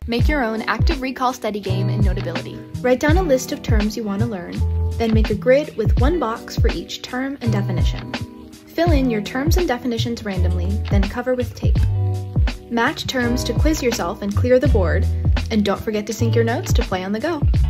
Make your own Active Recall study game in Notability. Write down a list of terms you want to learn, then make a grid with one box for each term and definition. Fill in your terms and definitions randomly, then cover with tape. Match terms to quiz yourself and clear the board, and don't forget to sync your notes to play on the go.